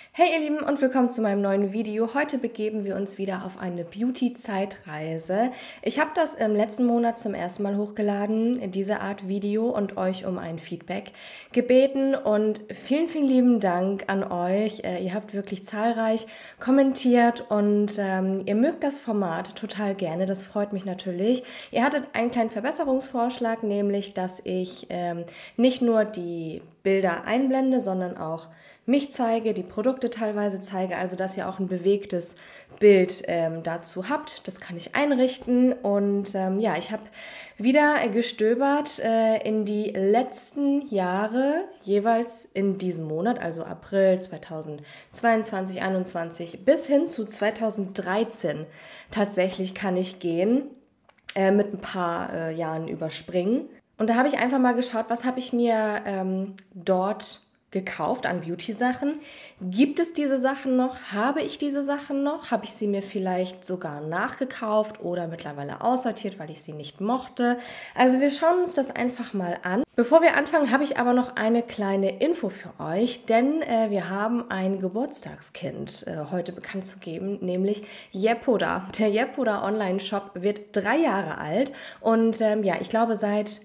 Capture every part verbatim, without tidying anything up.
Hey ihr Lieben und willkommen zu meinem neuen Video. Heute begeben wir uns wieder auf eine Beauty-Zeitreise. Ich habe das im letzten Monat zum ersten Mal hochgeladen, diese Art Video, und euch um ein Feedback gebeten. Und vielen, vielen lieben Dank an euch. Ihr habt wirklich zahlreich kommentiert und ähm, ihr mögt das Format total gerne. Das freut mich natürlich. Ihr hattet einen kleinen Verbesserungsvorschlag, nämlich, dass ich ähm, nicht nur die Bilder einblende, sondern auch mich zeige, die Produkte teilweise zeige, also dass ihr auch ein bewegtes Bild ähm, dazu habt. Das kann ich einrichten und ähm, ja, ich habe wieder gestöbert äh, in die letzten Jahre, jeweils in diesem Monat, also April zweitausendzweiundzwanzig, einundzwanzig bis hin zu zweitausenddreizehn. Tatsächlich kann ich gehen, äh, mit ein paar äh, Jahren überspringen. Und da habe ich einfach mal geschaut, was habe ich mir ähm, dort gekauft an Beauty-Sachen. Gibt es diese Sachen noch? Habe ich diese Sachen noch? Habe ich sie mir vielleicht sogar nachgekauft oder mittlerweile aussortiert, weil ich sie nicht mochte? Also wir schauen uns das einfach mal an. Bevor wir anfangen, habe ich aber noch eine kleine Info für euch, denn äh, wir haben ein Geburtstagskind äh, heute bekannt zu geben, nämlich Yepoda. Der Yepoda Online-Shop wird drei Jahre alt und ähm, ja, ich glaube seit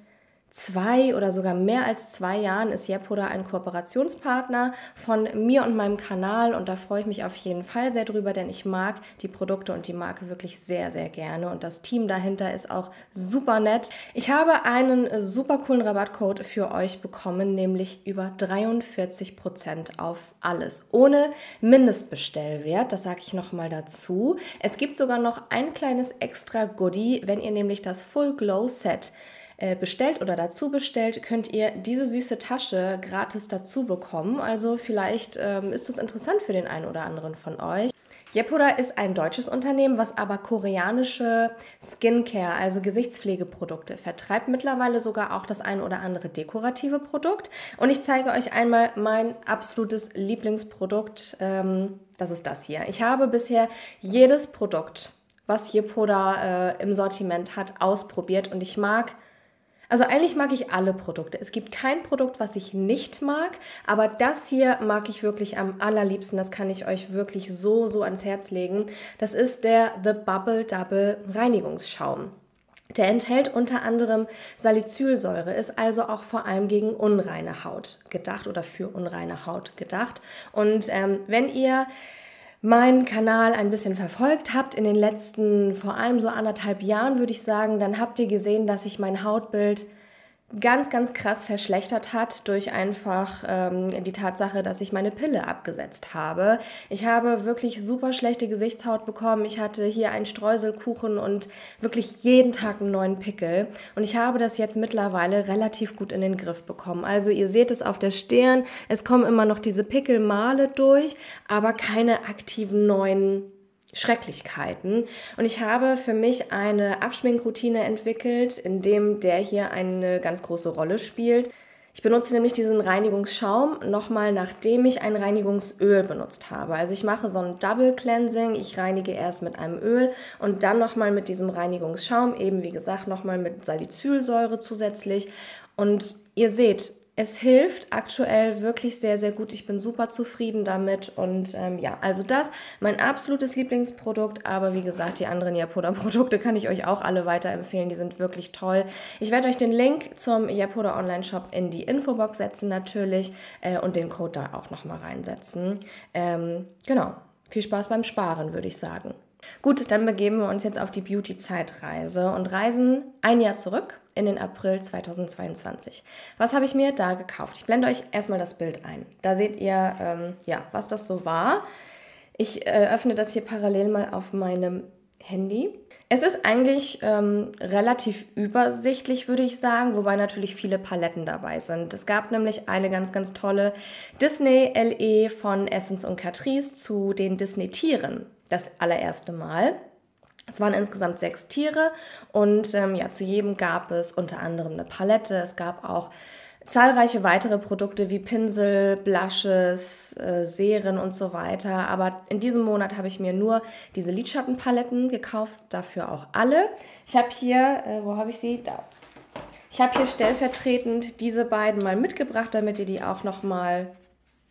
zwei oder sogar mehr als zwei Jahren ist Yepoda ein Kooperationspartner von mir und meinem Kanal und da freue ich mich auf jeden Fall sehr drüber, denn ich mag die Produkte und die Marke wirklich sehr, sehr gerne und das Team dahinter ist auch super nett. Ich habe einen super coolen Rabattcode für euch bekommen, nämlich über dreiundvierzig Prozent auf alles, ohne Mindestbestellwert, das sage ich nochmal dazu. Es gibt sogar noch ein kleines extra Goodie, wenn ihr nämlich das Full Glow Set bestellt oder dazu bestellt, könnt ihr diese süße Tasche gratis dazu bekommen. Also vielleicht ähm, ist das interessant für den einen oder anderen von euch. Yepoda ist ein deutsches Unternehmen, was aber koreanische Skincare, also Gesichtspflegeprodukte vertreibt. Mittlerweile sogar auch das ein oder andere dekorative Produkt. Und ich zeige euch einmal mein absolutes Lieblingsprodukt. Ähm, das ist das hier. Ich habe bisher jedes Produkt, was Yepoda äh, im Sortiment hat, ausprobiert und ich mag Also eigentlich mag ich alle Produkte. Es gibt kein Produkt, was ich nicht mag, aber das hier mag ich wirklich am allerliebsten. Das kann ich euch wirklich so, so ans Herz legen. Das ist der The Bubble Double Reinigungsschaum. Der enthält unter anderem Salicylsäure, ist also auch vor allem gegen unreine Haut gedacht oder für unreine Haut gedacht. Und ähm, wenn ihr meinen Kanal ein bisschen verfolgt habt in den letzten, vor allem so anderthalb Jahren, würde ich sagen, dann habt ihr gesehen, dass sich mein Hautbild ganz, ganz krass verschlechtert hat durch einfach ähm, die Tatsache, dass ich meine Pille abgesetzt habe. Ich habe wirklich super schlechte Gesichtshaut bekommen. Ich hatte hier einen Streuselkuchen und wirklich jeden Tag einen neuen Pickel. Und ich habe das jetzt mittlerweile relativ gut in den Griff bekommen. Also ihr seht es auf der Stirn, es kommen immer noch diese Pickelmale durch, aber keine aktiven neuen Schrecklichkeiten. Und ich habe für mich eine Abschminkroutine entwickelt, in dem der hier eine ganz große Rolle spielt. Ich benutze nämlich diesen Reinigungsschaum nochmal, nachdem ich ein Reinigungsöl benutzt habe. Also ich mache so ein Double Cleansing. Ich reinige erst mit einem Öl und dann nochmal mit diesem Reinigungsschaum, eben wie gesagt nochmal mit Salicylsäure zusätzlich. Und ihr seht, es hilft aktuell wirklich sehr, sehr gut. Ich bin super zufrieden damit und ähm, ja, also das, mein absolutes Lieblingsprodukt, aber wie gesagt, die anderen Yepoda-Produkte kann ich euch auch alle weiterempfehlen, die sind wirklich toll. Ich werde euch den Link zum Yepoda Online-Shop in die Infobox setzen natürlich äh, und den Code da auch nochmal reinsetzen. Ähm, genau, viel Spaß beim Sparen, würde ich sagen. Gut, dann begeben wir uns jetzt auf die Beauty-Zeitreise und reisen ein Jahr zurück in den April zweitausendzweiundzwanzig. Was habe ich mir da gekauft? Ich blende euch erstmal das Bild ein. Da seht ihr, ähm, ja, was das so war. Ich äh, öffne das hier parallel mal auf meinem Handy. Es ist eigentlich ähm, relativ übersichtlich, würde ich sagen, wobei natürlich viele Paletten dabei sind. Es gab nämlich eine ganz, ganz tolle Disney L E von Essence und Catrice zu den Disney-Tieren. Das allererste Mal. Es waren insgesamt sechs Tiere und ähm, ja, zu jedem gab es unter anderem eine Palette. Es gab auch zahlreiche weitere Produkte wie Pinsel, Blushes, äh, Serien und so weiter. Aber in diesem Monat habe ich mir nur diese Lidschattenpaletten gekauft, dafür auch alle. Ich habe hier, äh, wo habe ich sie? Da. Ich habe hier stellvertretend diese beiden mal mitgebracht, damit ihr die auch nochmal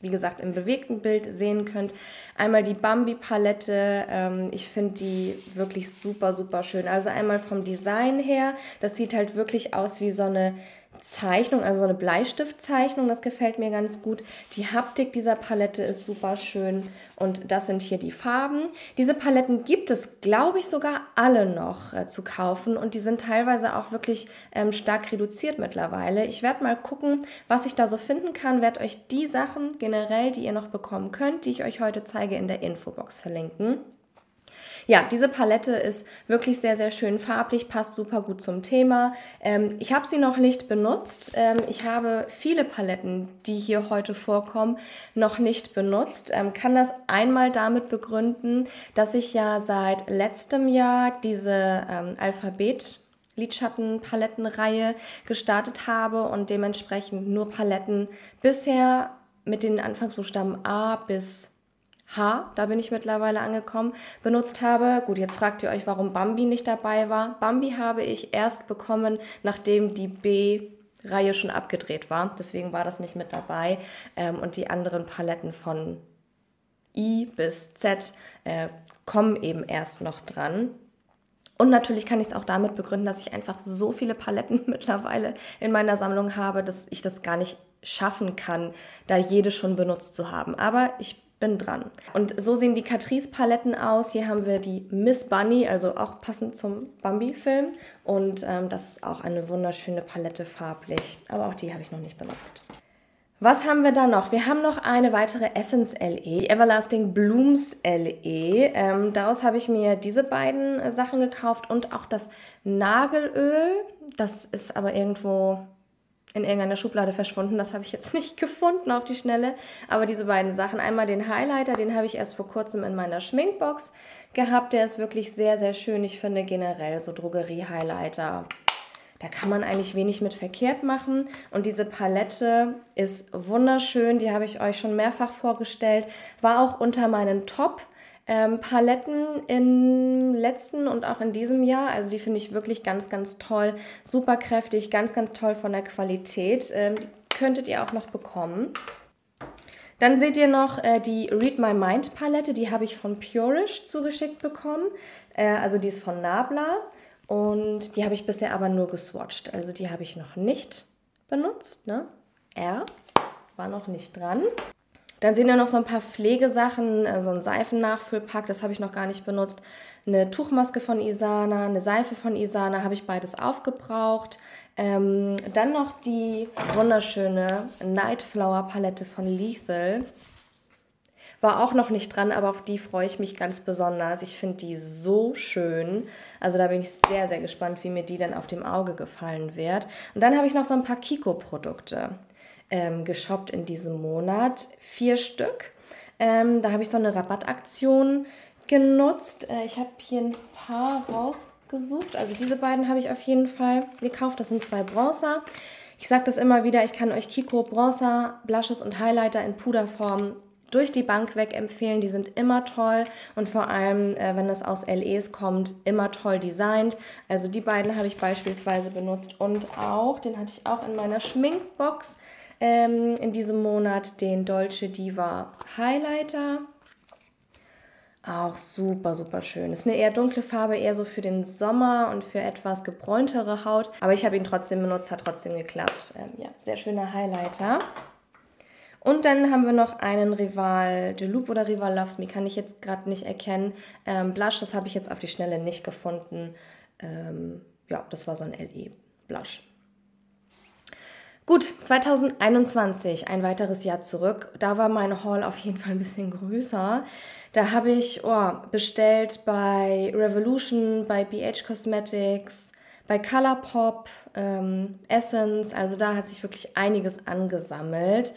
wie gesagt, im bewegten Bild sehen könnt. Einmal die Bambi-Palette, ähm, ich finde die wirklich super, super schön. Also einmal vom Design her, das sieht halt wirklich aus wie so eine Zeichnung, also so eine Bleistiftzeichnung, das gefällt mir ganz gut. Die Haptik dieser Palette ist super schön und das sind hier die Farben. Diese Paletten gibt es, glaube ich, sogar alle noch äh, zu kaufen und die sind teilweise auch wirklich ähm, stark reduziert mittlerweile. Ich werde mal gucken, was ich da so finden kann, werde euch die Sachen generell, die ihr noch bekommen könnt, die ich euch heute zeige, in der Infobox verlinken. Ja, diese Palette ist wirklich sehr, sehr schön farblich, passt super gut zum Thema. Ähm, ich habe sie noch nicht benutzt. Ähm, ich habe viele Paletten, die hier heute vorkommen, noch nicht benutzt. Ähm, kann das einmal damit begründen, dass ich ja seit letztem Jahr diese ähm, Alphabet Lidschattenpalettenreihe gestartet habe und dementsprechend nur Paletten bisher mit den Anfangsbuchstaben A bis H, da bin ich mittlerweile angekommen, benutzt habe. Gut, jetzt fragt ihr euch, warum Bambi nicht dabei war. Bambi habe ich erst bekommen, nachdem die B-Reihe schon abgedreht war. Deswegen war das nicht mit dabei. Ähm, und die anderen Paletten von I bis Z äh, kommen eben erst noch dran. Und natürlich kann ich es auch damit begründen, dass ich einfach so viele Paletten mittlerweile in meiner Sammlung habe, dass ich das gar nicht schaffen kann, da jede schon benutzt zu haben. Aber ich bin dran. Und so sehen die Catrice-Paletten aus. Hier haben wir die Miss Bunny, also auch passend zum Bambi-Film. Und ähm, das ist auch eine wunderschöne Palette farblich. Aber auch die habe ich noch nicht benutzt. Was haben wir da noch? Wir haben noch eine weitere Essence L E, Everlasting Blooms L E. Ähm, daraus habe ich mir diese beiden äh, Sachen gekauft und auch das Nagelöl. Das ist aber irgendwo in irgendeiner Schublade verschwunden. Das habe ich jetzt nicht gefunden auf die Schnelle. Aber diese beiden Sachen, einmal den Highlighter, den habe ich erst vor kurzem in meiner Schminkbox gehabt. Der ist wirklich sehr, sehr schön. Ich finde generell so Drogerie-Highlighter, da kann man eigentlich wenig mit verkehrt machen. Und diese Palette ist wunderschön. Die habe ich euch schon mehrfach vorgestellt. War auch unter meinen Top Ähm, Paletten im letzten und auch in diesem Jahr. Also die finde ich wirklich ganz, ganz toll. Super kräftig, ganz, ganz toll von der Qualität. Ähm, die könntet ihr auch noch bekommen. Dann seht ihr noch äh, die Read My Mind Palette. Die habe ich von Purish zugeschickt bekommen. Äh, also die ist von Nabla. Und die habe ich bisher aber nur geswatcht. Also die habe ich noch nicht benutzt. Ne? R war noch nicht dran. Dann sehen wir noch so ein paar Pflegesachen, so ein Seifennachfüllpack, das habe ich noch gar nicht benutzt. Eine Tuchmaske von Isana, eine Seife von Isana, habe ich beides aufgebraucht. Ähm, dann noch die wunderschöne Nightflower Palette von Lethal. War auch noch nicht dran, aber auf die freue ich mich ganz besonders. Ich finde die so schön. Also da bin ich sehr, sehr gespannt, wie mir die dann auf dem Auge gefallen wird. Und dann habe ich noch so ein paar Kiko-Produkte Ähm, geshoppt in diesem Monat. Vier Stück. Ähm, da habe ich so eine Rabattaktion genutzt. Äh, ich habe hier ein paar rausgesucht. Also diese beiden habe ich auf jeden Fall gekauft. Das sind zwei Bronzer. Ich sage das immer wieder, ich kann euch Kiko Bronzer, Blushes und Highlighter in Puderform durch die Bank weg empfehlen. Die sind immer toll und vor allem, äh, wenn das aus L Es kommt, immer toll designt. Also die beiden habe ich beispielsweise benutzt und auch, den hatte ich auch in meiner Schminkbox, in diesem Monat den Dolce Diva Highlighter. Auch super, super schön. Ist eine eher dunkle Farbe, eher so für den Sommer und für etwas gebräuntere Haut. Aber ich habe ihn trotzdem benutzt, hat trotzdem geklappt. Ähm, ja, sehr schöner Highlighter. Und dann haben wir noch einen Rival de Loop oder Rival Loves Me, kann ich jetzt gerade nicht erkennen. Ähm, Blush, das habe ich jetzt auf die Schnelle nicht gefunden. Ähm, ja, das war so ein L E-Blush. Gut, zwanzig einundzwanzig, ein weiteres Jahr zurück. Da war mein Haul auf jeden Fall ein bisschen größer. Da habe ich oh, bestellt bei Revolution, bei B H Cosmetics, bei Colourpop, ähm, Essence. Also da hat sich wirklich einiges angesammelt.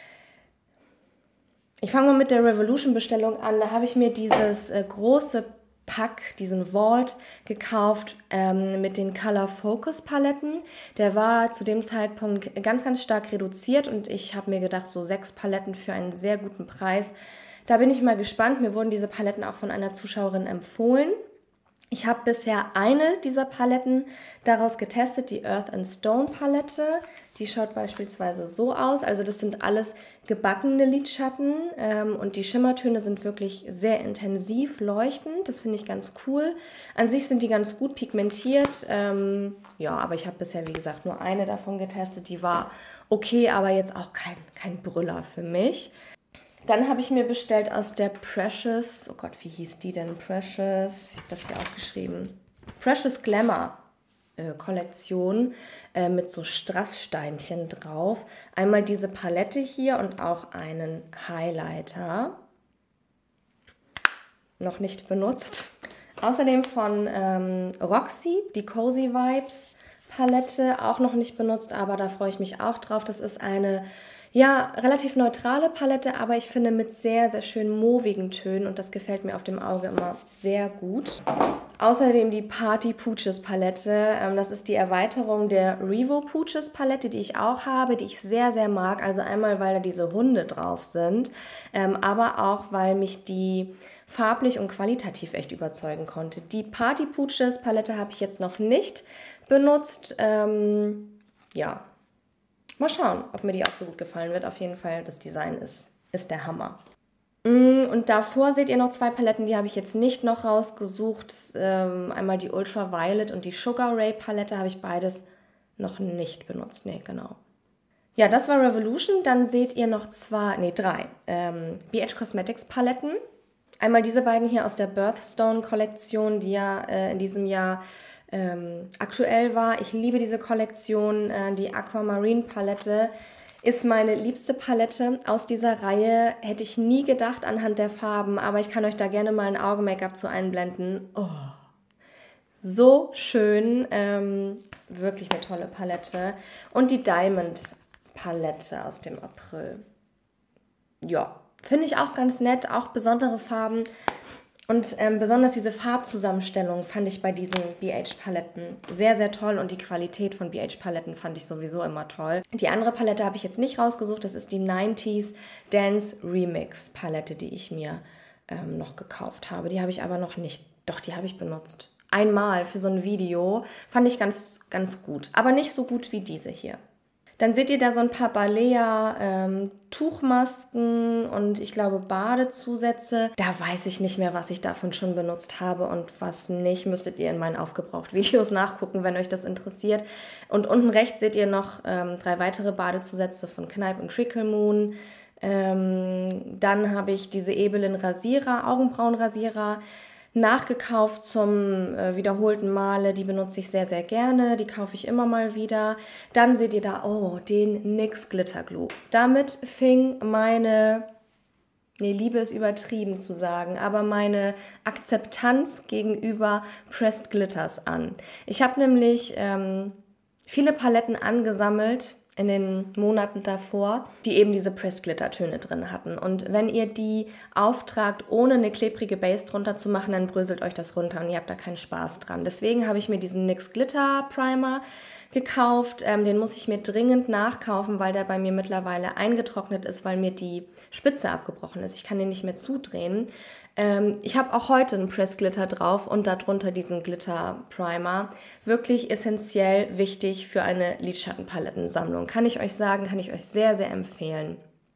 Ich fange mal mit der Revolution-Bestellung an. Da habe ich mir dieses äh, große Pack, diesen Vault gekauft ähm, mit den Color Focus Paletten. Der war zu dem Zeitpunkt ganz, ganz stark reduziert und ich habe mir gedacht, so sechs Paletten für einen sehr guten Preis. Da bin ich mal gespannt. Mir wurden diese Paletten auch von einer Zuschauerin empfohlen. Ich habe bisher eine dieser Paletten daraus getestet, die Earth and Stone Palette. Die schaut beispielsweise so aus. Also das sind alles gebackene Lidschatten ähm, und die Schimmertöne sind wirklich sehr intensiv leuchtend. Das finde ich ganz cool. An sich sind die ganz gut pigmentiert. Ähm, ja, aber ich habe bisher, wie gesagt, nur eine davon getestet. Die war okay, aber jetzt auch kein, kein Brüller für mich. Dann habe ich mir bestellt aus der Precious, oh Gott, wie hieß die denn? Precious, ich habe das hier aufgeschrieben. Precious Glamour äh, Kollektion äh, mit so Strasssteinchen drauf. Einmal diese Palette hier und auch einen Highlighter. Noch nicht benutzt. Außerdem von ähm, Roxy, die Cozy Vibes Palette, auch noch nicht benutzt, aber da freue ich mich auch drauf. Das ist eine ja, relativ neutrale Palette, aber ich finde mit sehr, sehr schönen mauvigen Tönen und das gefällt mir auf dem Auge immer sehr gut. Außerdem die Party Pooches Palette. Ähm, das ist die Erweiterung der Revo Pooches Palette, die ich auch habe, die ich sehr, sehr mag. Also einmal, weil da diese Hunde drauf sind, ähm, aber auch, weil mich die farblich und qualitativ echt überzeugen konnte. Die Party Pooches Palette habe ich jetzt noch nicht benutzt. Ähm, ja. Mal schauen, ob mir die auch so gut gefallen wird. Auf jeden Fall, das Design ist, ist der Hammer. Und davor seht ihr noch zwei Paletten, die habe ich jetzt nicht noch rausgesucht. Ähm, einmal die Ultraviolet und die Sugar Ray Palette habe ich beides noch nicht benutzt. Nee, genau. Ja, das war Revolution. Dann seht ihr noch zwei, nee, drei ähm, B H Cosmetics Paletten. Einmal diese beiden hier aus der Birthstone Kollektion, die ja äh, in diesem Jahr Ähm, aktuell war. Ich liebe diese Kollektion. Äh, die Aquamarine Palette ist meine liebste Palette aus dieser Reihe. Hätte ich nie gedacht anhand der Farben, aber ich kann euch da gerne mal ein Augen-Make-up zu einblenden. Oh, so schön. Ähm, wirklich eine tolle Palette. Und die Diamond Palette aus dem April. Ja, finde ich auch ganz nett. Auch besondere Farben. Und ähm, besonders diese Farbzusammenstellung fand ich bei diesen B H-Paletten sehr, sehr toll und die Qualität von B H-Paletten fand ich sowieso immer toll. Die andere Palette habe ich jetzt nicht rausgesucht, das ist die neunziger Dance Remix Palette, die ich mir ähm, noch gekauft habe. Die habe ich aber noch nicht, doch, die habe ich benutzt. Einmal für so ein Video, fand ich ganz, ganz gut, aber nicht so gut wie diese hier. Dann seht ihr da so ein paar Balea ähm, Tuchmasken und ich glaube Badezusätze. Da weiß ich nicht mehr, was ich davon schon benutzt habe und was nicht. Müsstet ihr in meinen Aufgebraucht-Videos nachgucken, wenn euch das interessiert. Und unten rechts seht ihr noch ähm, drei weitere Badezusätze von Kneipp und Trickle Moon. Ähm, dann habe ich diese Ebelin Rasierer, Augenbrauenrasierer, nachgekauft zum äh, wiederholten Male. Die benutze ich sehr, sehr gerne. Die kaufe ich immer mal wieder. Dann seht ihr da, oh, den N Y X Glitter Glue. Damit fing meine, nee, Liebe ist übertrieben zu sagen, aber meine Akzeptanz gegenüber Pressed Glitters an. Ich habe nämlich ähm, viele Paletten angesammelt in den Monaten davor, die eben diese Pressed Glitter Töne drin hatten. Und wenn ihr die auftragt, ohne eine klebrige Base drunter zu machen, dann bröselt euch das runter und ihr habt da keinen Spaß dran. Deswegen habe ich mir diesen N Y X Glitter Primer gekauft. Ähm, den muss ich mir dringend nachkaufen, weil der bei mir mittlerweile eingetrocknet ist, weil mir die Spitze abgebrochen ist. Ich kann den nicht mehr zudrehen. Ähm, ich habe auch heute einen Pressed Glitter drauf und darunter diesen Glitter Primer. Wirklich essentiell wichtig für eine Lidschattenpalettensammlung. Kann ich euch sagen, kann ich euch sehr, sehr empfehlen.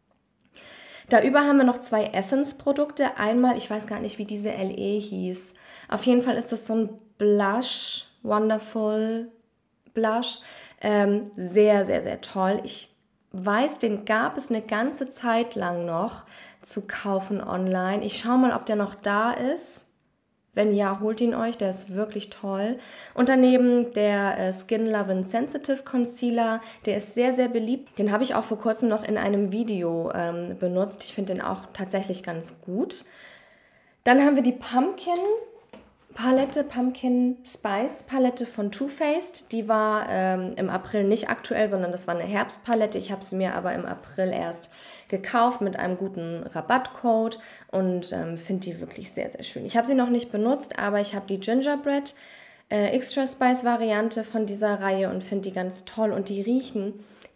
Darüber haben wir noch zwei Essence-Produkte. Einmal, ich weiß gar nicht, wie diese L E hieß. Auf jeden Fall ist das so ein Blush, Wonderful Blush. Ähm, sehr, sehr, sehr toll. Ich weiß, den gab es eine ganze Zeit lang noch zu kaufen online. Ich schaue mal, ob der noch da ist. Wenn ja, holt ihn euch, der ist wirklich toll. Und daneben der äh, Skin Lovin' Sensitive Concealer, der ist sehr, sehr beliebt. Den habe ich auch vor kurzem noch in einem Video ähm, benutzt. Ich finde den auch tatsächlich ganz gut. Dann haben wir die Pumpkin Palette, Pumpkin Spice Palette von Too Faced. Die war ähm, im April nicht aktuell, sondern das war eine Herbstpalette. Ich habe sie mir aber im April erst gekauft mit einem guten Rabattcode und ähm, finde die wirklich sehr, sehr schön. Ich habe sie noch nicht benutzt, aber ich habe die Gingerbread äh, Extra Spice Variante von dieser Reihe und finde die ganz toll und die riechen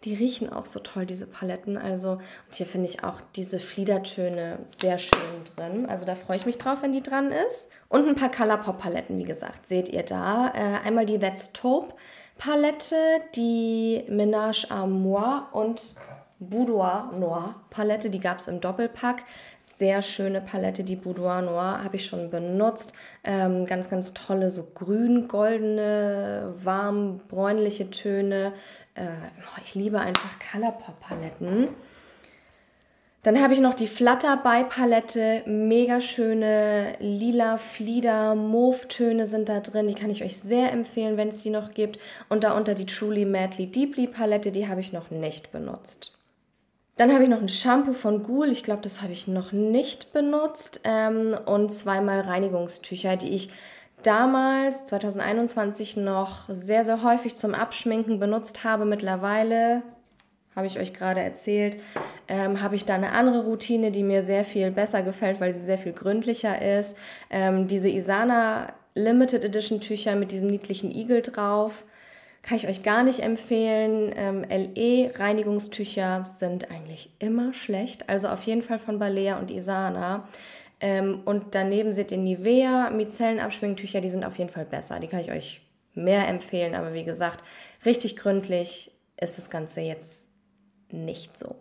Die riechen auch so toll, diese Paletten. Also, und hier finde ich auch diese Fliedertöne sehr schön drin. Also da freue ich mich drauf, wenn die dran ist. Und ein paar Colourpop-Paletten, wie gesagt, seht ihr da. Äh, einmal die That's Taupe Palette, die Ménage à Moi und Boudoir Noir Palette, die gab es im Doppelpack. Sehr schöne Palette, die Boudoir Noir, habe ich schon benutzt. Ähm, ganz, ganz tolle, so grün-goldene, warm, bräunliche Töne. Äh, ich liebe einfach Colourpop-Paletten. Dann habe ich noch die Flutterby-Palette. Mega schöne lila, Flieder, Mauve-Töne sind da drin. Die kann ich euch sehr empfehlen, wenn es die noch gibt. Und darunter die Truly Madly Deeply Palette, die habe ich noch nicht benutzt. Dann habe ich noch ein Shampoo von Ghoul, ich glaube, das habe ich noch nicht benutzt, ähm, und zweimal Reinigungstücher, die ich damals, zwanzig einundzwanzig, noch sehr, sehr häufig zum Abschminken benutzt habe. Mittlerweile, habe ich euch gerade erzählt, ähm, habe ich da eine andere Routine, die mir sehr viel besser gefällt, weil sie sehr viel gründlicher ist. Ähm, diese Isana Limited Edition Tücher mit diesem niedlichen Igel drauf. Kann ich euch gar nicht empfehlen. Ähm, L E-Reinigungstücher sind eigentlich immer schlecht. Also auf jeden Fall von Balea und Isana. Ähm, und daneben seht ihr Nivea Micellenabschminktücher. Die sind auf jeden Fall besser. Die kann ich euch mehr empfehlen. Aber wie gesagt, richtig gründlich ist das Ganze jetzt nicht so.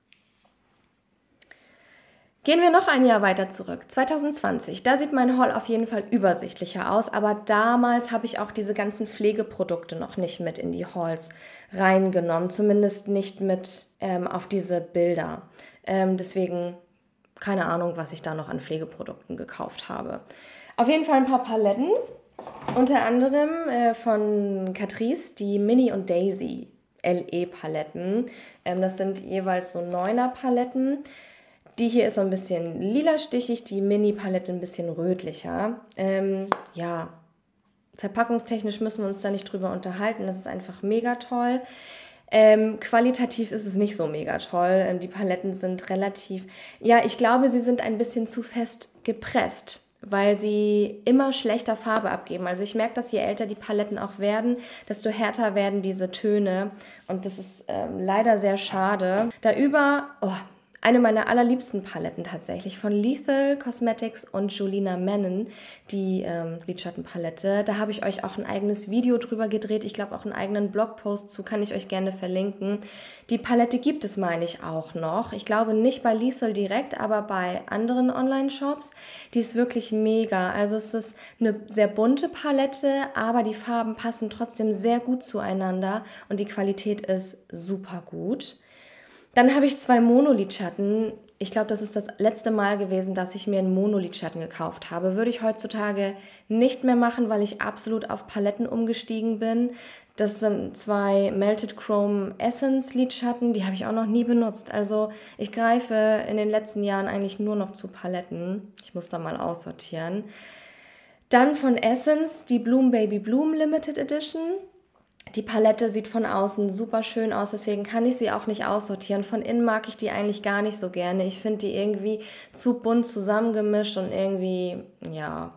Gehen wir noch ein Jahr weiter zurück, zwanzig zwanzig. Da sieht mein Haul auf jeden Fall übersichtlicher aus, aber damals habe ich auch diese ganzen Pflegeprodukte noch nicht mit in die Hauls reingenommen, zumindest nicht mit ähm, auf diese Bilder. Ähm, deswegen keine Ahnung, was ich da noch an Pflegeprodukten gekauft habe. Auf jeden Fall ein paar Paletten, unter anderem äh, von Catrice, die Minnie und Daisy L E-Paletten. Ähm, das sind jeweils so Neuner-Paletten. Die hier ist so ein bisschen lila stichig, die Mini-Palette ein bisschen rötlicher. Ähm, ja, verpackungstechnisch müssen wir uns da nicht drüber unterhalten. Das ist einfach mega toll. Ähm, qualitativ ist es nicht so mega toll. Ähm, die Paletten sind relativ, ja, ich glaube, sie sind ein bisschen zu fest gepresst, weil sie immer schlechter Farbe abgeben. Also ich merke, dass je älter die Paletten auch werden, desto härter werden diese Töne. Und das ist ähm, leider sehr schade. Da über, oh, eine meiner allerliebsten Paletten tatsächlich von Lethal Cosmetics und Julina Menon, die ähm, Lidschattenpalette. Da habe ich euch auch ein eigenes Video drüber gedreht. Ich glaube auch einen eigenen Blogpost zu, kann ich euch gerne verlinken. Die Palette gibt es, meine ich, auch noch. Ich glaube nicht bei Lethal direkt, aber bei anderen Online-Shops. Die ist wirklich mega. Also es ist eine sehr bunte Palette, aber die Farben passen trotzdem sehr gut zueinander und die Qualität ist super gut. Dann habe ich zwei Monolidschatten. Ich glaube, das ist das letzte Mal gewesen, dass ich mir einen Monolidschatten gekauft habe. Würde ich heutzutage nicht mehr machen, weil ich absolut auf Paletten umgestiegen bin. Das sind zwei Melted Chrome Essence Lidschatten, die habe ich auch noch nie benutzt. Also ich greife in den letzten Jahren eigentlich nur noch zu Paletten. Ich muss da mal aussortieren. Dann von Essence die Bloom Baby Bloom Limited Edition. Die Palette sieht von außen super schön aus, deswegen kann ich sie auch nicht aussortieren. Von innen mag ich die eigentlich gar nicht so gerne. Ich finde die irgendwie zu bunt zusammengemischt und irgendwie, ja,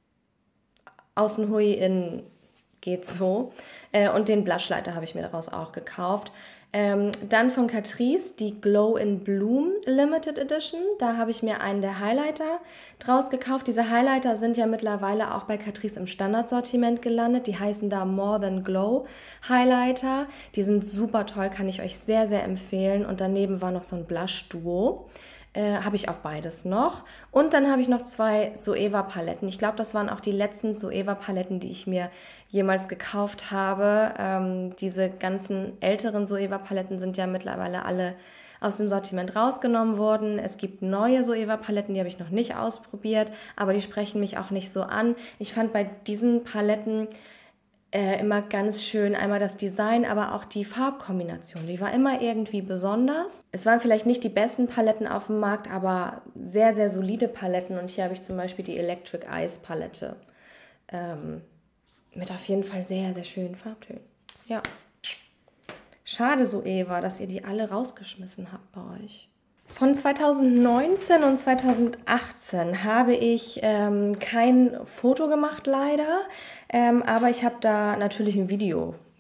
außen hui, innen geht so. Und den Blushlighter habe ich mir daraus auch gekauft. Ähm, dann von Catrice die Glow in Bloom Limited Edition. Da habe ich mir einen der Highlighter draus gekauft. Diese Highlighter sind ja mittlerweile auch bei Catrice im Standardsortiment gelandet. Die heißen da More Than Glow Highlighter. Die sind super toll, kann ich euch sehr, sehr empfehlen. Und daneben war noch so ein Blush-Duo. Äh, habe ich auch beides noch. Und dann habe ich noch zwei Zoeva-Paletten. Ich glaube, das waren auch die letzten Zoeva-Paletten, die ich mir jemals gekauft habe. Ähm, diese ganzen älteren Zoeva-Paletten sind ja mittlerweile alle aus dem Sortiment rausgenommen worden. Es gibt neue Zoeva-Paletten, die habe ich noch nicht ausprobiert, aber die sprechen mich auch nicht so an. Ich fand bei diesen Paletten Äh, immer ganz schön, einmal das Design, aber auch die Farbkombination. Die war immer irgendwie besonders. Es waren vielleicht nicht die besten Paletten auf dem Markt, aber sehr, sehr solide Paletten. Und hier habe ich zum Beispiel die Electric Eyes Palette. Ähm, mit auf jeden Fall sehr, sehr schönen Farbtönen. Ja. Schade, Zoeva, dass ihr die alle rausgeschmissen habt bei euch. Von zweitausendneunzehn und zweitausendachtzehn habe ich ähm, kein Foto gemacht, leider, ähm, aber ich habe da natürlich ein Video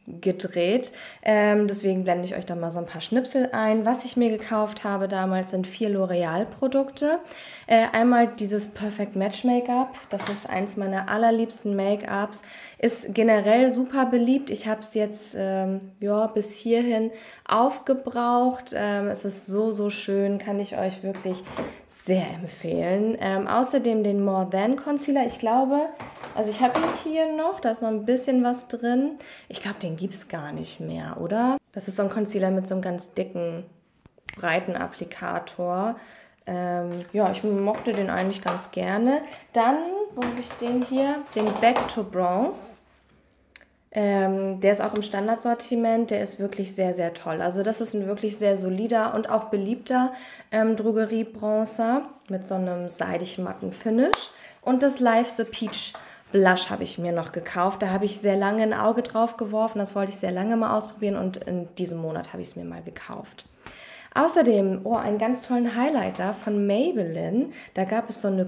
gedreht. Ähm, deswegen blende ich euch da mal so ein paar Schnipsel ein. Was ich mir gekauft habe damals sind vier L'Oreal-Produkte. Äh, einmal dieses Perfect Match Make-up. Das ist eins meiner allerliebsten Make-ups. Ist generell super beliebt. Ich habe es jetzt ähm, ja, bis hierhin aufgebraucht. Ähm, es ist so, so schön. Kann ich euch wirklich sehr empfehlen. Ähm, außerdem den More Than Concealer. Ich glaube, also ich habe ihn hier noch. Da ist noch ein bisschen was drin. Ich glaube, den gibt es gar nicht mehr, oder? Das ist so ein Concealer mit so einem ganz dicken, breiten Applikator. Ähm, ja, ich mochte den eigentlich ganz gerne. Dann, wo habe ich den hier? Den Back to Bronze. Ähm, der ist auch im Standardsortiment. Der ist wirklich sehr, sehr toll. Also das ist ein wirklich sehr solider und auch beliebter ähm, Drogerie-Bronzer mit so einem seidig matten Finish. Und das Life the Peach Blush habe ich mir noch gekauft. Da habe ich sehr lange ein Auge drauf geworfen. Das wollte ich sehr lange mal ausprobieren und in diesem Monat habe ich es mir mal gekauft. Außerdem, oh, einen ganz tollen Highlighter von Maybelline. Da gab es so eine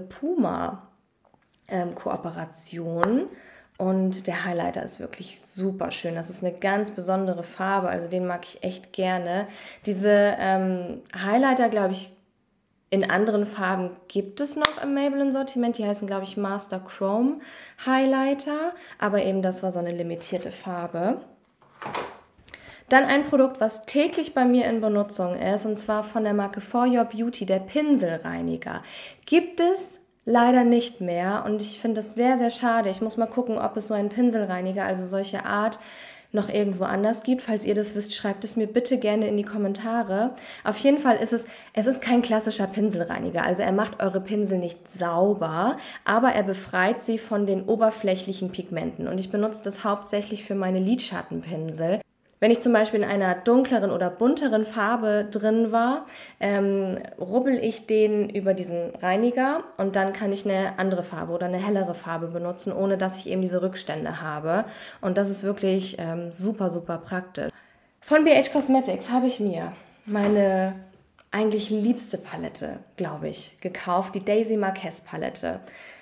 Puma-Kooperation. Ähm, und der Highlighter ist wirklich super schön. Das ist eine ganz besondere Farbe, also den mag ich echt gerne. Diese ähm, Highlighter, glaube ich, in anderen Farben gibt es noch im Maybelline-Sortiment. Die heißen, glaube ich, Master Chrome Highlighter. Aber eben das war so eine limitierte Farbe. Dann ein Produkt, was täglich bei mir in Benutzung ist. Und zwar von der Marke For Your Beauty, der Pinselreiniger. Gibt es leider nicht mehr. Und ich finde das sehr, sehr schade. Ich muss mal gucken, ob es so einen Pinselreiniger, also solche Art, noch irgendwo anders gibt. Falls ihr das wisst, schreibt es mir bitte gerne in die Kommentare. Auf jeden Fall ist es, es ist kein klassischer Pinselreiniger. Also er macht eure Pinsel nicht sauber, aber er befreit sie von den oberflächlichen Pigmenten. Und ich benutze das hauptsächlich für meine Lidschattenpinsel. Wenn ich zum Beispiel in einer dunkleren oder bunteren Farbe drin war, ähm, rubbel ich den über diesen Reiniger und dann kann ich eine andere Farbe oder eine hellere Farbe benutzen, ohne dass ich eben diese Rückstände habe. Und das ist wirklich ähm, super, super praktisch. Von B H Cosmetics habe ich mir meine eigentlich liebste Palette, glaube ich, gekauft, die Daisy Marquez Palette.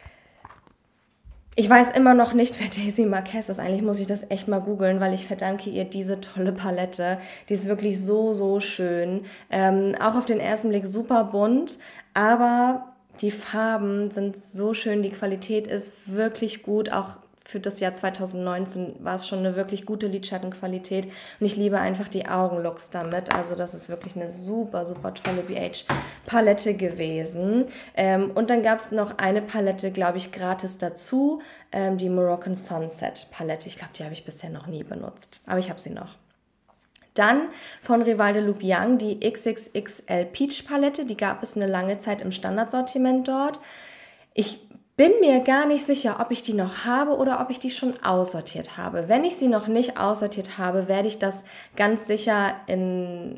Ich weiß immer noch nicht, wer Daisy Marquez ist. Eigentlich muss ich das echt mal googeln, weil ich verdanke ihr diese tolle Palette. Die ist wirklich so, so schön. Ähm, auch auf den ersten Blick super bunt, aber die Farben sind so schön. Die Qualität ist wirklich gut. Auch für das Jahr zweitausendneunzehn war es schon eine wirklich gute Lidschattenqualität. Und ich liebe einfach die Augenlooks damit. Also das ist wirklich eine super, super tolle B H-Palette gewesen. Ähm, und dann gab es noch eine Palette, glaube ich, gratis dazu. Ähm, die Moroccan Sunset Palette. Ich glaube, die habe ich bisher noch nie benutzt. Aber ich habe sie noch. Dann von Rival de Lubiang die X X X L Peach Palette. Die gab es eine lange Zeit im Standardsortiment dort. Ich bin mir gar nicht sicher, ob ich die noch habe oder ob ich die schon aussortiert habe. Wenn ich sie noch nicht aussortiert habe, werde ich das ganz sicher in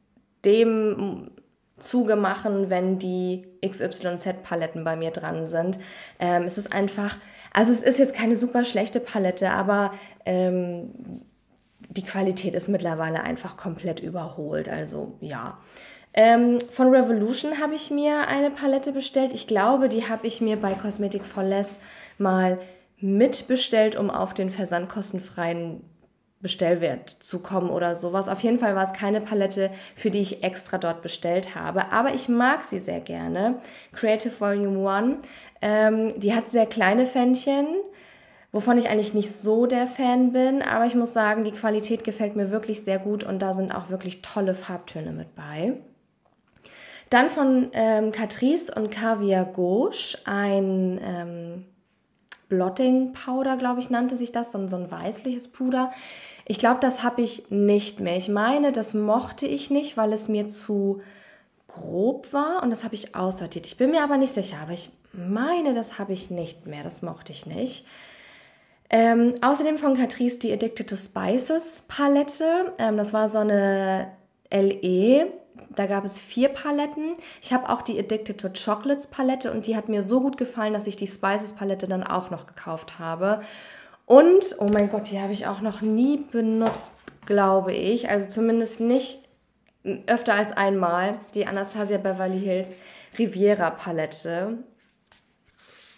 dem Zuge machen, wenn die X Y Z-Paletten bei mir dran sind. Ähm, es ist einfach, also es ist jetzt keine super schlechte Palette, aber ähm, die Qualität ist mittlerweile einfach komplett überholt. Also ja. Ähm, von Revolution habe ich mir eine Palette bestellt. Ich glaube, die habe ich mir bei Cosmetic for Less mal mitbestellt, um auf den versandkostenfreien Bestellwert zu kommen oder sowas. Auf jeden Fall war es keine Palette, für die ich extra dort bestellt habe, aber ich mag sie sehr gerne. Creative Volume eins, ähm, die hat sehr kleine Fännchen, wovon ich eigentlich nicht so der Fan bin, aber ich muss sagen, die Qualität gefällt mir wirklich sehr gut und da sind auch wirklich tolle Farbtöne mit bei. Dann von ähm, Catrice und Caviar Gauche ein ähm, Blotting Powder, glaube ich, nannte sich das, so, so ein weißliches Puder. Ich glaube, das habe ich nicht mehr. Ich meine, das mochte ich nicht, weil es mir zu grob war und das habe ich aussortiert. Ich bin mir aber nicht sicher, aber ich meine, das habe ich nicht mehr. Das mochte ich nicht. Ähm, außerdem von Catrice die Addicted to Spices Palette. Ähm, das war so eine L E. Da gab es vier Paletten. Ich habe auch die Addicted to Chocolates Palette und die hat mir so gut gefallen, dass ich die Spices Palette dann auch noch gekauft habe. Und, oh mein Gott, die habe ich auch noch nie benutzt, glaube ich. Also zumindest nicht öfter als einmal. Die Anastasia Beverly Hills Riviera Palette.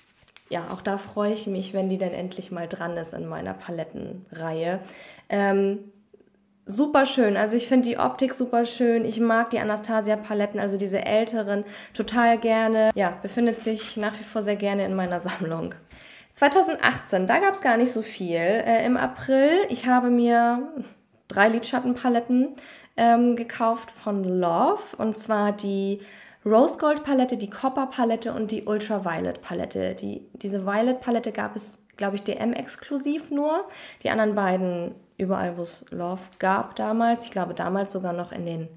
ja, auch da freue ich mich, wenn die dann endlich mal dran ist in meiner Palettenreihe. Ähm, Super schön, also ich finde die Optik super schön, ich mag die Anastasia-Paletten, also diese älteren, total gerne. Ja, befindet sich nach wie vor sehr gerne in meiner Sammlung. zwanzig achtzehn, da gab es gar nicht so viel. Äh, im April, ich habe mir drei Lidschattenpaletten ähm, gekauft von Love, und zwar die Rose Gold Palette, die Copper Palette und die Ultraviolet Palette. Die, diese Violet Palette gab es, glaube ich, D M-exklusiv nur. Die anderen beiden überall, wo es Love gab damals. Ich glaube, damals sogar noch in den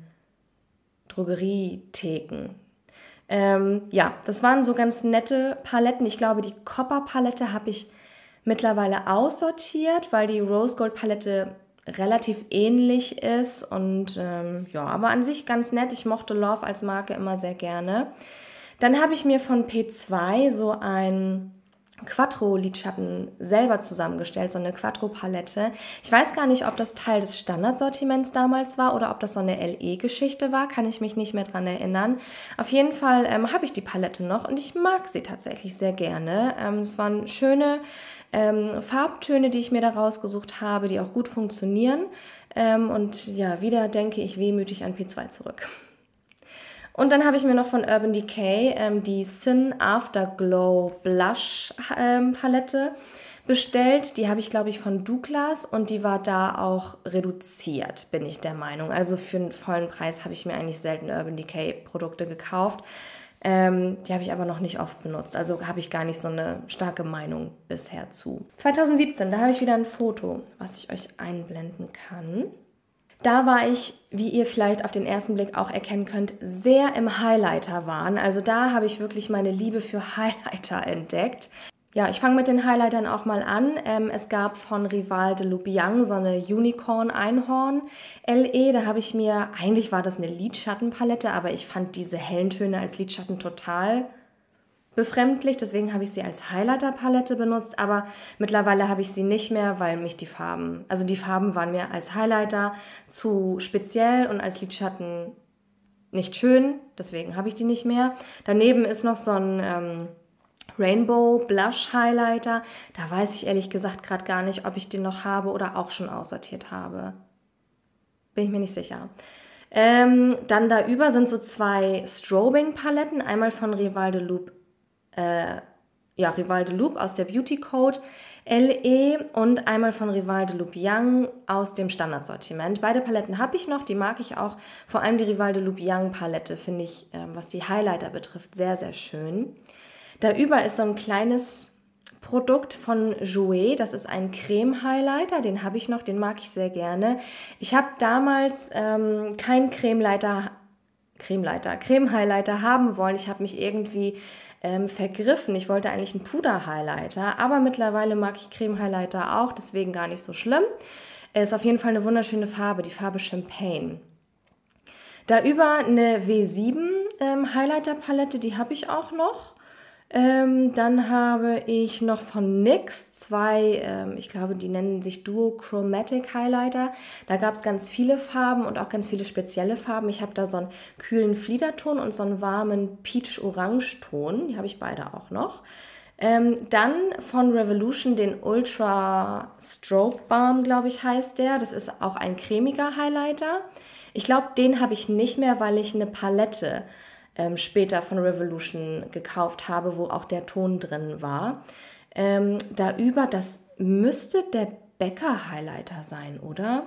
Drogerietheken. Ähm, ja, das waren so ganz nette Paletten. Ich glaube, die Copper Palette habe ich mittlerweile aussortiert, weil die Rose Gold Palette relativ ähnlich ist und ähm, ja, aber an sich ganz nett. Ich mochte Love als Marke immer sehr gerne. Dann habe ich mir von P zwei so ein Quattro-Lidschatten selber zusammengestellt, so eine Quattro-Palette. Ich weiß gar nicht, ob das Teil des Standardsortiments damals war oder ob das so eine L E-Geschichte war, kann ich mich nicht mehr dran erinnern. Auf jeden Fall ähm, habe ich die Palette noch und ich mag sie tatsächlich sehr gerne. Ähm, es waren schöne ähm, Farbtöne, die ich mir da rausgesucht habe, die auch gut funktionieren. Ähm, und ja, wieder denke ich wehmütig an P zwei zurück. Und dann habe ich mir noch von Urban Decay ähm, die Sin Afterglow Blush ähm, Palette bestellt. Die habe ich, glaube ich, von Douglas und die war da auch reduziert, bin ich der Meinung. Also für einen vollen Preis habe ich mir eigentlich selten Urban Decay Produkte gekauft. Ähm, die habe ich aber noch nicht oft benutzt, also habe ich gar nicht so eine starke Meinung bisher zu. zwanzig siebzehn, da habe ich wieder ein Foto, was ich euch einblenden kann. Da war ich, wie ihr vielleicht auf den ersten Blick auch erkennen könnt, sehr im Highlighter-Wahn. Also da habe ich wirklich meine Liebe für Highlighter entdeckt. Ja, ich fange mit den Highlightern auch mal an. Ähm, es gab von Rival de Lubiang so eine Unicorn-Einhorn-L E. Da habe ich mir, eigentlich war das eine Lidschattenpalette, aber ich fand diese hellen Töne als Lidschatten total befremdlich, deswegen habe ich sie als Highlighter-Palette benutzt, aber mittlerweile habe ich sie nicht mehr, weil mich die Farben, also die Farben waren mir als Highlighter zu speziell und als Lidschatten nicht schön, deswegen habe ich die nicht mehr. Daneben ist noch so ein ähm, Rainbow Blush Highlighter, da weiß ich ehrlich gesagt gerade gar nicht, ob ich den noch habe oder auch schon aussortiert habe. Bin ich mir nicht sicher. Ähm, dann da über sind so zwei Strobing-Paletten, einmal von Rival de Loop Äh, ja, Rival de Loop aus der Beauty Code L E und einmal von Rival de Loop Young aus dem Standardsortiment. Beide Paletten habe ich noch, die mag ich auch. Vor allem die Rival de Loop Young Palette finde ich, äh, was die Highlighter betrifft, sehr, sehr schön. Da über ist so ein kleines Produkt von Jouer, das ist ein Creme-Highlighter, den habe ich noch, den mag ich sehr gerne. Ich habe damals ähm, keinen Cremeleiter, Cremeleiter, Creme-Highlighter haben wollen. Ich habe mich irgendwie ähm, vergriffen. Ich wollte eigentlich einen Puder-Highlighter, aber mittlerweile mag ich Creme-Highlighter auch, deswegen gar nicht so schlimm. Er ist auf jeden Fall eine wunderschöne Farbe, die Farbe Champagne. Da über eine W sieben ähm, Highlighter-Palette, die habe ich auch noch. Ähm, dann habe ich noch von N Y X zwei, ähm, ich glaube, die nennen sich Duochromatic Highlighter. Da gab es ganz viele Farben und auch ganz viele spezielle Farben. Ich habe da so einen kühlen Fliederton und so einen warmen Peach-Orange-Ton. Die habe ich beide auch noch. Ähm, dann von Revolution den Ultra Stroke Balm, glaube ich, heißt der. Das ist auch ein cremiger Highlighter. Ich glaube, den habe ich nicht mehr, weil ich eine Palette ähm, später von Revolution gekauft habe, wo auch der Ton drin war. Ähm, da über, das müsste der Becca Highlighter sein, oder?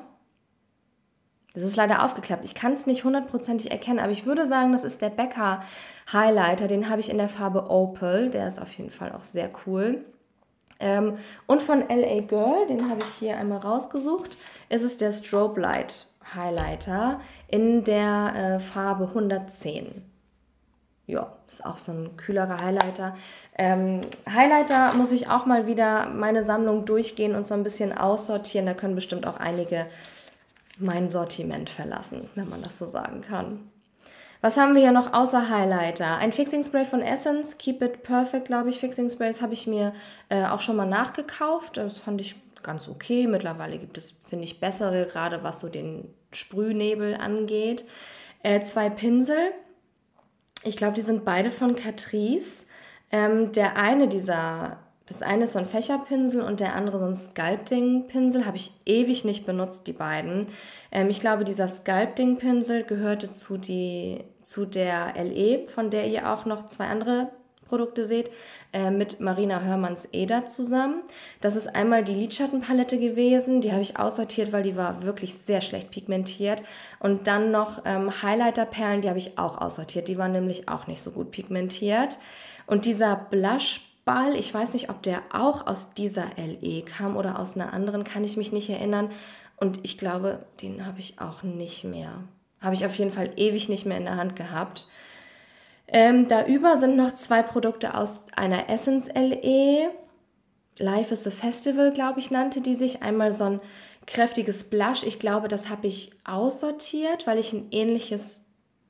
Das ist leider aufgeklappt. Ich kann es nicht hundertprozentig erkennen, aber ich würde sagen, das ist der Becca Highlighter. Den habe ich in der Farbe Opal. Der ist auf jeden Fall auch sehr cool. Ähm, und von L A Girl, den habe ich hier einmal rausgesucht, ist es der Strobe Light Highlighter in der äh, Farbe hundertzehn. Ja, ist auch so ein kühlerer Highlighter. Ähm, Highlighter muss ich auch mal wieder meine Sammlung durchgehen und so ein bisschen aussortieren. Da können bestimmt auch einige mein Sortiment verlassen, wenn man das so sagen kann. Was haben wir hier noch außer Highlighter? Ein Fixing Spray von Essence, Keep It Perfect, glaube ich. Fixing Sprays habe ich mir äh, auch schon mal nachgekauft. Das fand ich ganz okay. Mittlerweile gibt es, finde ich, bessere, gerade was so den Sprühnebel angeht. Äh, zwei Pinsel. Ich glaube, die sind beide von Catrice. Ähm, der eine dieser, das eine ist so ein Fächerpinsel und der andere so ein Sculpting-Pinsel, habe ich ewig nicht benutzt, die beiden. Ähm, ich glaube, dieser Sculpting-Pinsel gehörte zu, die, zu der L E, von der ihr auch noch zwei andere Produkte seht, äh, mit Marina Hörmanns Eder zusammen. Das ist einmal die Lidschattenpalette gewesen, die habe ich aussortiert, weil die war wirklich sehr schlecht pigmentiert. Und dann noch ähm, Highlighterperlen, die habe ich auch aussortiert, die waren nämlich auch nicht so gut pigmentiert. Und dieser Blushball, ich weiß nicht, ob der auch aus dieser L E kam oder aus einer anderen, kann ich mich nicht erinnern. Und ich glaube, den habe ich auch nicht mehr. Habe ich auf jeden Fall ewig nicht mehr in der Hand gehabt. Ähm, da über sind noch zwei Produkte aus einer Essence L E. Life is a Festival, glaube ich, nannte die sich. Einmal so ein kräftiges Blush. Ich glaube, das habe ich aussortiert, weil ich ein ähnliches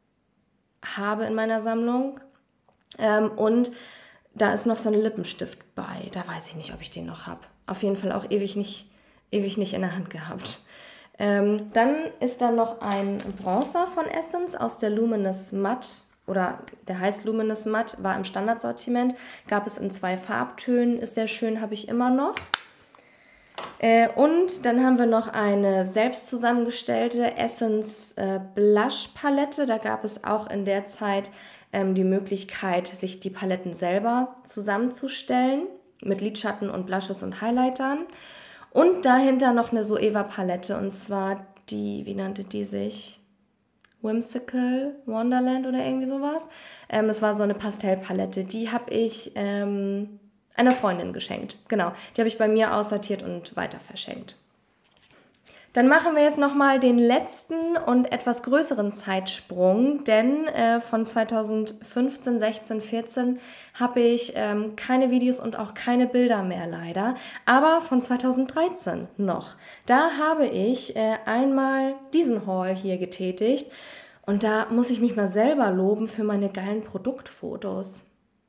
habe in meiner Sammlung. Ähm, und da ist noch so ein Lippenstift bei. Da weiß ich nicht, ob ich den noch habe. Auf jeden Fall auch ewig nicht, ewig nicht in der Hand gehabt. Ähm, dann ist da noch ein Bronzer von Essence aus der Luminous Matte. Oder der heißt Luminous Matte, war im Standardsortiment, gab es in zwei Farbtönen, ist sehr schön, habe ich immer noch. Äh, und dann haben wir noch eine selbst zusammengestellte Essence äh, Blush Palette. Da gab es auch in der Zeit ähm, die Möglichkeit, sich die Paletten selber zusammenzustellen mit Lidschatten und Blushes und Highlightern. Und dahinter noch eine Zoeva Palette, und zwar die, wie nannte die sich? Whimsical Wonderland oder irgendwie sowas. Ähm, das war so eine Pastellpalette. Die habe ich ähm, einer Freundin geschenkt. Genau, die habe ich bei mir aussortiert und weiter verschenkt. Dann machen wir jetzt nochmal den letzten und etwas größeren Zeitsprung, denn äh, von zweitausendfünfzehn, sechzehn, vierzehn habe ich ähm, keine Videos und auch keine Bilder mehr leider, aber von zweitausenddreizehn noch. Da habe ich äh, einmal diesen Haul hier getätigt und da muss ich mich mal selber loben für meine geilen Produktfotos.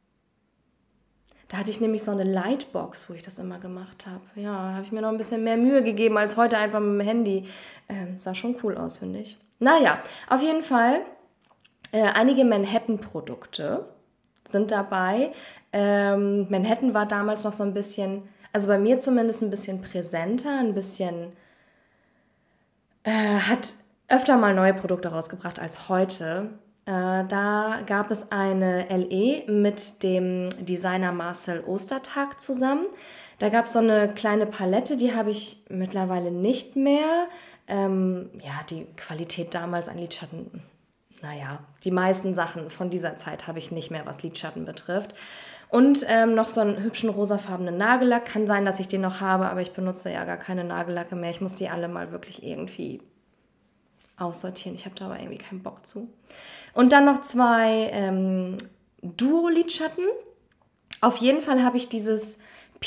Da hatte ich nämlich so eine Lightbox, wo ich das immer gemacht habe. Ja, da habe ich mir noch ein bisschen mehr Mühe gegeben als heute einfach mit dem Handy. Ähm, sah schon cool aus, finde ich. Naja, auf jeden Fall äh, einige Manhattan-Produkte sind dabei. Ähm, Manhattan war damals noch so ein bisschen, also bei mir zumindest ein bisschen präsenter, ein bisschen, äh, hat öfter mal neue Produkte rausgebracht als heute. Äh, da gab es eine L E mit dem Designer Marcel Ostertag zusammen. Da gab es so eine kleine Palette, die habe ich mittlerweile nicht mehr. Ähm, ja, die Qualität damals an Lidschatten, naja, die meisten Sachen von dieser Zeit habe ich nicht mehr, was Lidschatten betrifft. Und ähm, noch so einen hübschen rosafarbenen Nagellack. Kann sein, dass ich den noch habe, aber ich benutze ja gar keine Nagellacke mehr. Ich muss die alle mal wirklich irgendwie aussortieren. Ich habe da aber irgendwie keinen Bock zu. Und dann noch zwei ähm, Duo-Lidschatten. Auf jeden Fall habe ich dieses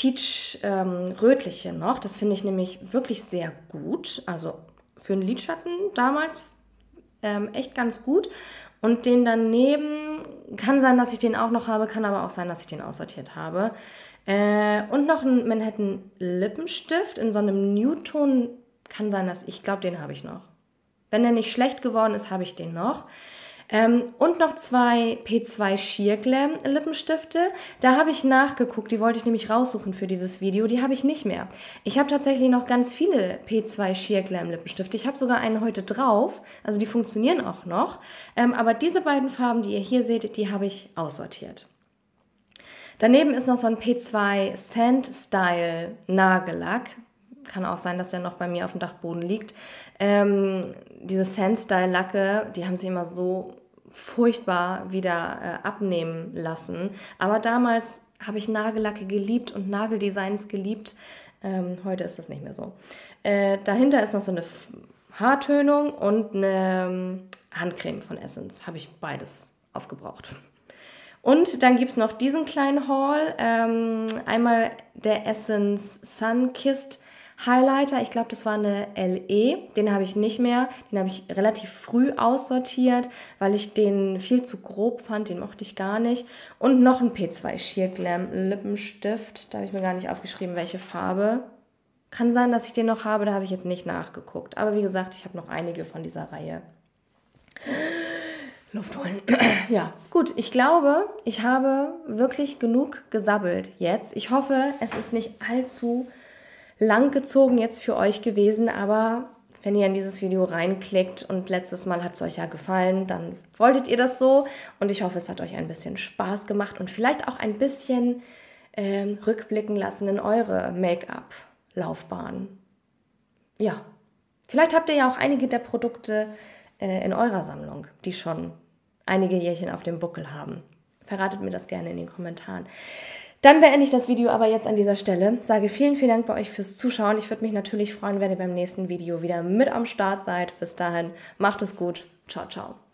Peach-Rötliche ähm, noch. Das finde ich nämlich wirklich sehr gut. Also für einen Lidschatten damals ähm, echt ganz gut. Und den daneben, kann sein, dass ich den auch noch habe, kann aber auch sein, dass ich den aussortiert habe. Äh, und noch ein Manhattan Lippenstift in so einem Nude-Ton. Kann sein, dass ich glaube, den habe ich noch. Wenn der nicht schlecht geworden ist, habe ich den noch. Ähm, und noch zwei P zwei Sheer Glam Lippenstifte. Da habe ich nachgeguckt, die wollte ich nämlich raussuchen für dieses Video. Die habe ich nicht mehr. Ich habe tatsächlich noch ganz viele P zwei Sheer Glam Lippenstifte. Ich habe sogar einen heute drauf, also die funktionieren auch noch. Ähm, aber diese beiden Farben, die ihr hier seht, die habe ich aussortiert. Daneben ist noch so ein P zwei Sand Style Nagellack. Kann auch sein, dass der noch bei mir auf dem Dachboden liegt. Ähm, diese Sand-Style-Lacke, die haben sich immer so furchtbar wieder äh, abnehmen lassen. Aber damals habe ich Nagellacke geliebt und Nageldesigns geliebt. Ähm, heute ist das nicht mehr so. Äh, dahinter ist noch so eine Haartönung und eine ähm, Handcreme von Essence. Habe ich beides aufgebraucht. Und dann gibt es noch diesen kleinen Haul. Ähm, einmal der Essence Sun-Kissed Highlighter, ich glaube, das war eine L E, den habe ich nicht mehr, den habe ich relativ früh aussortiert, weil ich den viel zu grob fand, den mochte ich gar nicht. Und noch ein P zwei Sheer Glam Lippenstift, da habe ich mir gar nicht aufgeschrieben, welche Farbe. Kann sein, dass ich den noch habe, da habe ich jetzt nicht nachgeguckt. Aber wie gesagt, ich habe noch einige von dieser Reihe. Luft holen. Ja, gut. Ich glaube, ich habe wirklich genug gesabbelt jetzt. Ich hoffe, es ist nicht allzu lang gezogen jetzt für euch gewesen, aber wenn ihr in dieses Video reinklickt und letztes Mal hat es euch ja gefallen, dann wolltet ihr das so und ich hoffe, es hat euch ein bisschen Spaß gemacht und vielleicht auch ein bisschen ähm, rückblicken lassen in eure Make-up-Laufbahn. Ja, vielleicht habt ihr ja auch einige der Produkte äh, in eurer Sammlung, die schon einige Jährchen auf dem Buckel haben. Verratet mir das gerne in den Kommentaren. Dann beende ich das Video aber jetzt an dieser Stelle. Sage vielen, vielen Dank bei euch fürs Zuschauen. Ich würde mich natürlich freuen, wenn ihr beim nächsten Video wieder mit am Start seid. Bis dahin, macht es gut. Ciao, ciao.